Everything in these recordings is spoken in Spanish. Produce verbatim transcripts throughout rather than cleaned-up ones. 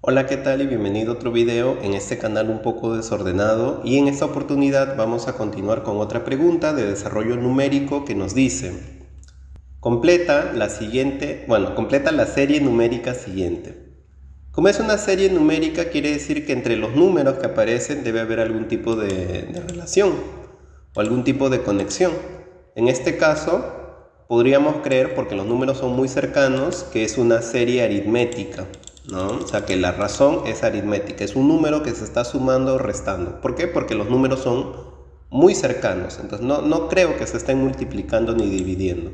Hola, ¿qué tal? Y bienvenido a otro video en este canal un poco desordenado, y en esta oportunidad vamos a continuar con otra pregunta de desarrollo numérico que nos dice: completa la siguiente, bueno, completa la serie numérica siguiente. Como es una serie numérica, quiere decir que entre los números que aparecen debe haber algún tipo de, de relación o algún tipo de conexión. En este caso podríamos creer, porque los números son muy cercanos, que es una serie aritmética, ¿no? O sea, que la razón es aritmética, es un número que se está sumando o restando. ¿Por qué? Porque los números son muy cercanos, entonces no, no creo que se estén multiplicando ni dividiendo.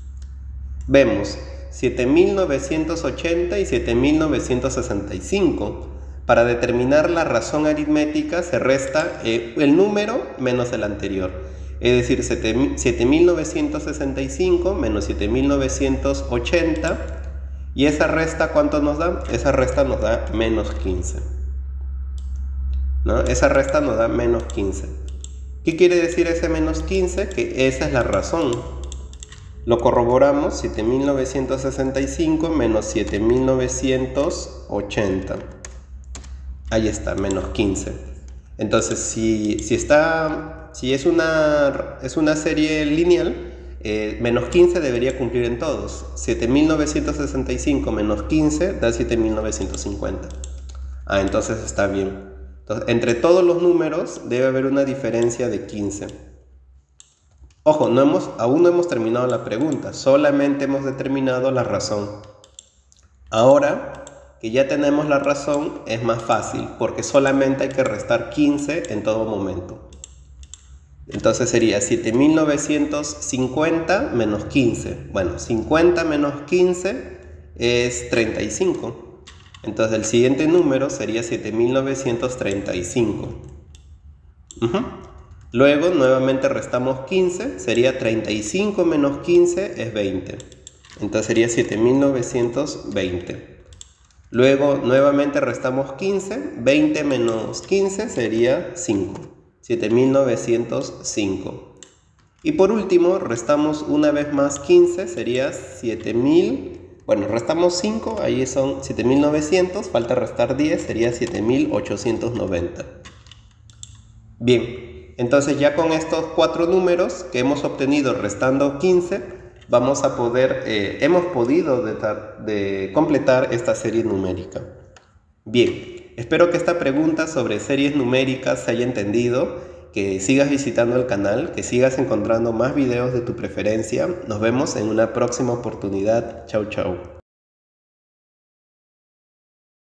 Vemos siete mil novecientos ochenta y siete mil novecientos sesenta y cinco. Para determinar la razón aritmética se resta eh, el número menos el anterior, es decir, siete mil novecientos sesenta y cinco menos siete mil novecientos ochenta. ¿Y esa resta cuánto nos da? Esa resta nos da menos quince, ¿no? Esa resta nos da menos quince. ¿Qué quiere decir ese menos quince? Que esa es la razón. Lo corroboramos: siete mil novecientos sesenta y cinco menos siete mil novecientos ochenta. Ahí está, menos quince. Entonces, si, si, está, si es, una, es una serie lineal, Eh, menos quince debería cumplir en todos. siete mil novecientos sesenta y cinco menos quince da siete mil novecientos cincuenta. Ah, entonces está bien. Entonces, entre todos los números debe haber una diferencia de quince. Ojo, no hemos, aún no hemos terminado la pregunta, solamente hemos determinado la razón. Ahora que ya tenemos la razón, es más fácil, porque solamente hay que restar quince en todo momento. Entonces sería siete mil novecientos cincuenta menos quince. Bueno, cincuenta menos quince es treinta y cinco. Entonces el siguiente número sería siete mil novecientos treinta y cinco. Uh-huh. Luego nuevamente restamos quince, sería treinta y cinco menos quince es veinte. Entonces sería siete mil novecientos veinte. Luego nuevamente restamos quince, veinte menos quince sería cinco. siete mil novecientos cinco. Y por último restamos una vez más quince, sería siete mil, bueno, restamos cinco, ahí son siete mil novecientos, falta restar diez, sería siete mil ochocientos noventa. Bien, entonces ya con estos cuatro números que hemos obtenido restando quince, vamos a poder, eh, hemos podido de, de completar esta serie numérica. Bien. Espero que esta pregunta sobre series numéricas se haya entendido, que sigas visitando el canal, que sigas encontrando más videos de tu preferencia. Nos vemos en una próxima oportunidad. Chau, chau.